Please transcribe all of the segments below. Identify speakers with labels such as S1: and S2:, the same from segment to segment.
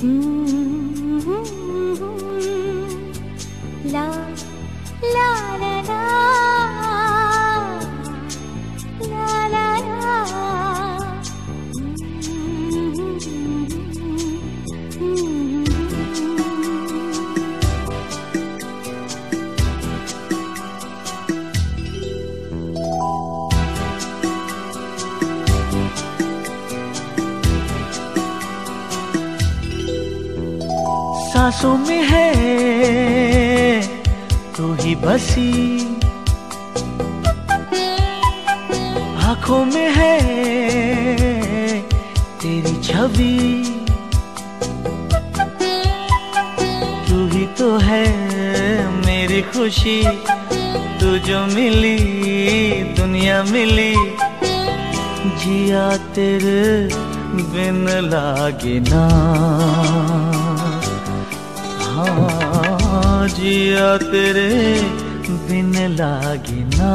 S1: ला ला ला ला ला ला ला।
S2: सांसों में है तू ही बसी, आँखों में है तेरी छवि, तू ही तो है मेरी खुशी, तू जो मिली दुनिया मिली, जिया तेरे बिन लागे ना, हाँ जिया तेरे बिन लागे ना।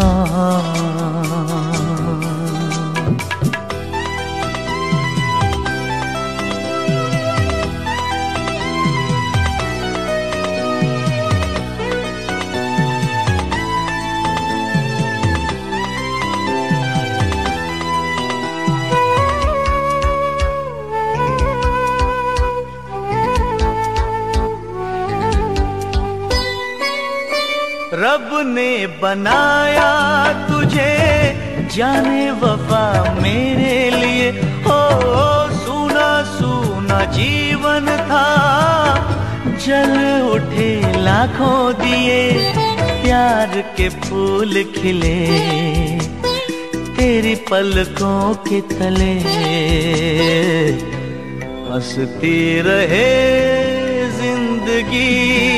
S2: रब ने बनाया तुझे जाने वफा मेरे लिए, हो सूना सूना जीवन था, जल उठे लाखों दिए, प्यार के फूल खिले तेरी पलकों के तले, हंसती रहे जिंदगी।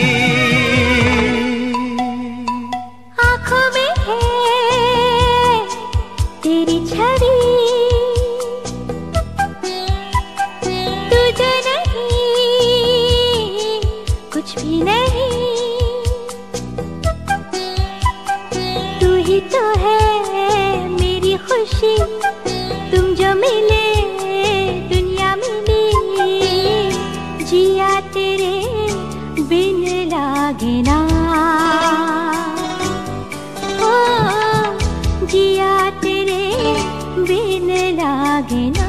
S1: तो है मेरी खुशी, तुम जो मिले दुनिया मिली, जिया तेरे बिन लागे ना, ओ जिया तेरे बिन लागे ना।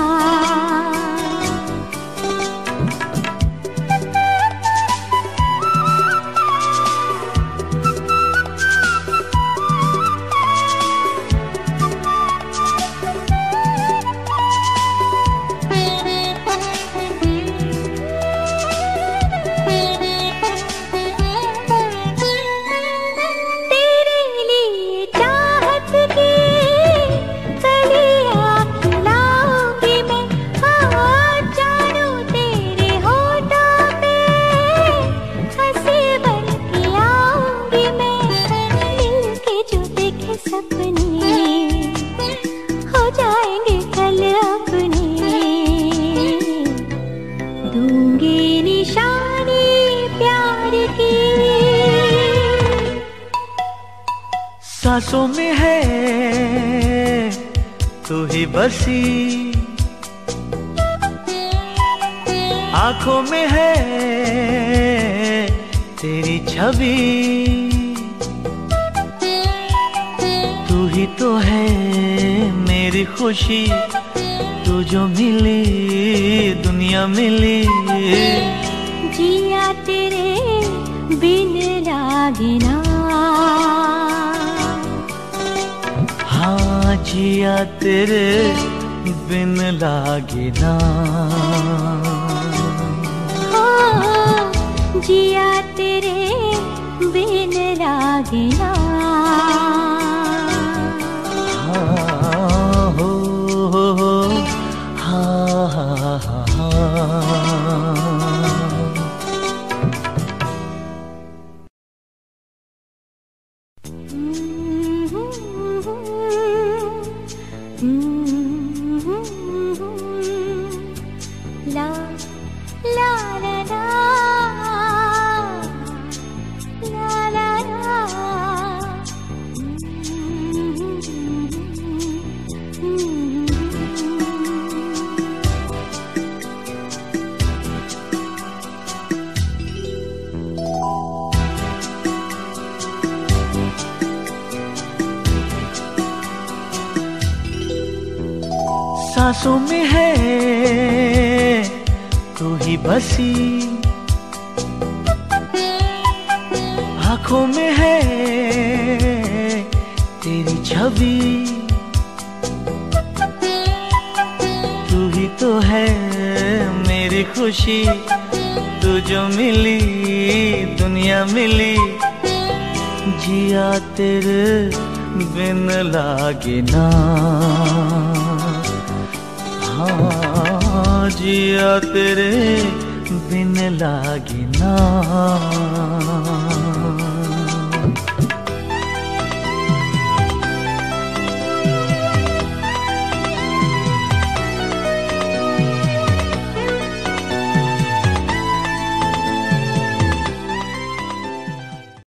S2: सांसों में है तू ही बसी, आँखों में है तेरी छवि, तू ही तो है मेरी खुशी, तू जो मिली दुनिया मिली,
S1: जिया तेरे बिन लागे ना,
S2: हाँ जिया तेरे बिन लागे ना,
S1: जिया तेरे बिन लागे ना।
S2: हाँ हो हाँ हाँ हाँ
S1: ला ला ला ला ला ला ला।
S2: सांसों में है तू ही बसी, आँखों में है तेरी छवि, तू ही तो है मेरी खुशी, तू जो मिली दुनिया मिली, जिया तेरे बिन लागे ना, हाँ जिया तेरे बिन लागे ना।